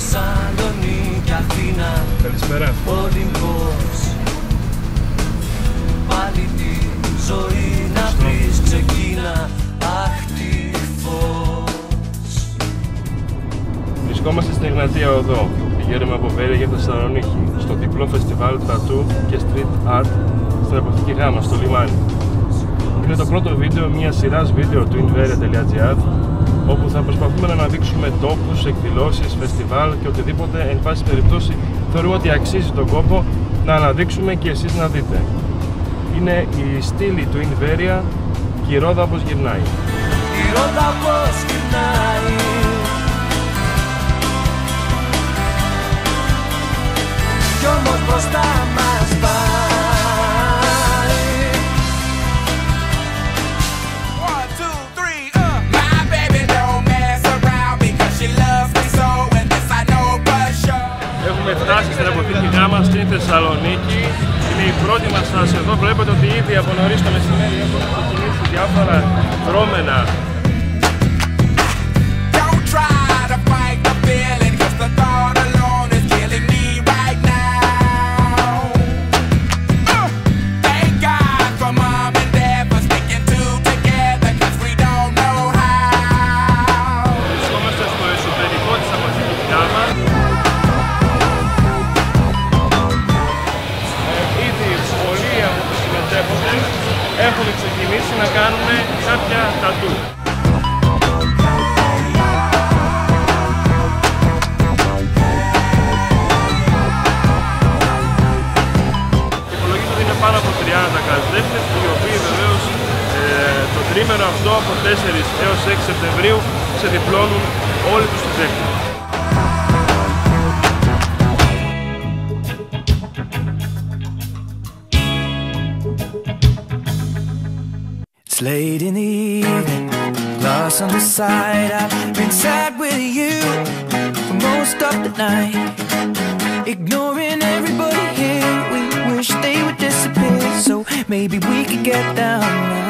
Θεσσαλονίκη, Αθήνα, καλησπέρα. Ολυμπός. Πάλι τη ζωή να βρεις ξεκίνα. Αχ, τι φως. Βρισκόμαστε στην Εγνατία Οδό. Πηγαίνουμε από Βέρεια για Θεσσαλονίκη, στο διπλό φεστιβάλ Tattoo και Street Art στην αποθήκη Γάμα, στο λιμάνι. Είναι το πρώτο βίντεο μιας σειράς βίντεο του inveria.gr, όπου θα προσπαθούμε να αναδείξουμε τόπους, εκδηλώσεις, φεστιβάλ και οτιδήποτε εν πάση περιπτώσει θεωρούμε ότι αξίζει τον κόπο να αναδείξουμε και εσείς να δείτε. Είναι η στήλη του Inveria και η ρόδα όπως γυρνάει. Η ρόδα όπως γυρνάει. Κι όμως μπροστά μας πάει. Έχουμε φτάσει στην αποθήκη Γάμα στην Θεσσαλονίκη. Είναι η πρώτη μας στάση εδώ. Βλέπετε ότι ήδη από νωρίς το μεσημέρι έχουν ξεκινήσει διάφορα δρόμενα. Έχουν ξεκινήσει να κάνουν κάποια τατού. Υπολογίζεται ότι είναι πάνω από 30 καλλιτέχνες, οι οποίοι βεβαίως το τρίμηνο αυτό από 4 έως 6 Σεπτεμβρίου ξεδιπλώνουν όλοι τους τους τέχνες. It's late in the evening, glass on the side. I've been sad with you for most of the night, ignoring everybody here. We wish they would disappear, so maybe we could get down now.